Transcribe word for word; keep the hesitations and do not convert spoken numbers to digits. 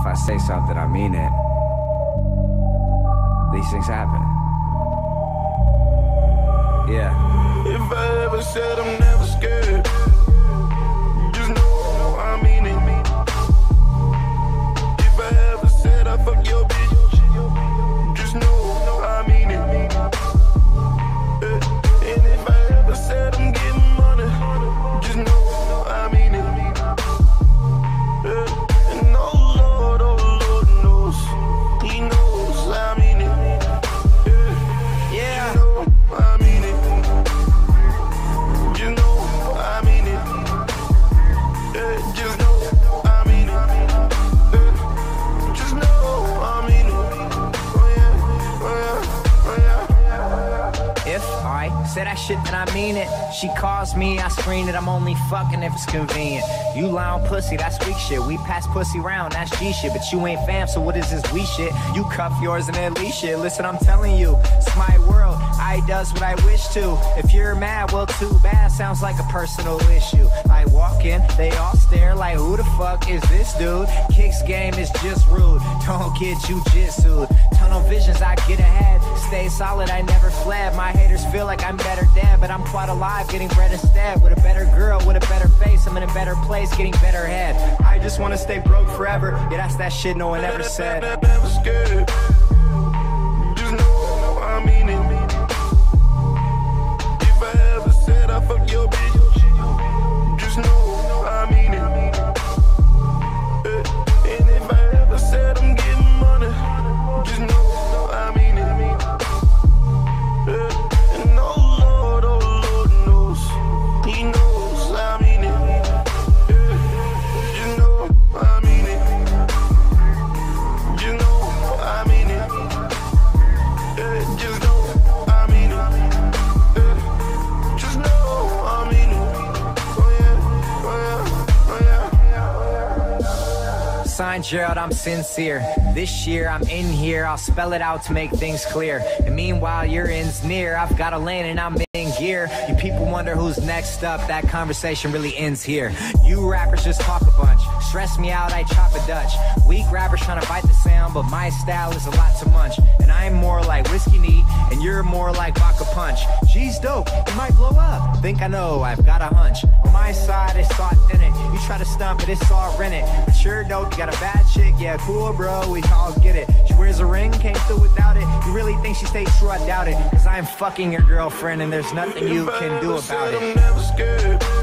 I say something, I mean it. These things happen. Yeah. If I ever said I'm never scared, just know I mean it. If I ever said I fuck your bitch, just know I mean it. And if I ever said I'm getting money, just know I mean it. And oh Lord, oh Lord knows, He knows I mean it. Yeah. You know I mean it. You know I mean it. Yeah, just know I mean it. Yeah, just know I mean it. Oh yeah, oh yeah, oh yeah. If I say that shit, then I mean it. She calls me, I screen it. I'm only fucking if it's convenient. You lie on pussy, that's weak shit. We pass pussy round, that's G shit. But you ain't fam, so what is this we shit? You cuff yours and then leash shit. Listen, I'm telling you, it's my world. I does what I wish to. If you're mad, well, too bad. Sounds like a personal issue. I walk in, they all stare like, who the fuck is this dude? Kicks game is just rude. Don't get jujitsu. Tunnel visions, I get ahead. Stay solid, I never fled. My haters feel like I'm better dead, but I'm quite alive, getting bread instead. With a better girl, with a better face, I'm in a better place, getting better head. I just wanna stay broke forever. Yeah, that's that shit no one ever said. Never scared. Just know I mean it. If I ever said I fuck your bitch, just know I mean it. And if I ever said I'm getting money, just know I mean it. And oh Lord, oh Lord knows, He knows I mean it. You know I mean it. You know I mean it. Just know I mean it. Just know I mean it. Oh yeah, oh yeah, oh yeah. Signed Gerald, I'm sincere. This year I'm in here, I'll spell it out to make things clear. And meanwhile your end's near, I've got a lane and I'm in gear. You people wonder who's next up, that conversation really ends here. You rappers just talk a bunch, stress me out, I chop a Dutch. Weak rappers trying to fight the sound, but my style is a lot to munch. And I'm more like whiskey neat, and you're more like vodka punch. G's dope, you might blow up. Think I know, I've got a hunch. On my side, it's authentic. You try to stunt, but it's all rented. But you're dope, you got a bad chick, yeah, cool, bro, we all get it. She wears a ring, came through without it. You really think she stayed true? I doubt it. Cause I'm fucking your girlfriend, and there's nothing you can do about it. I'm never scared.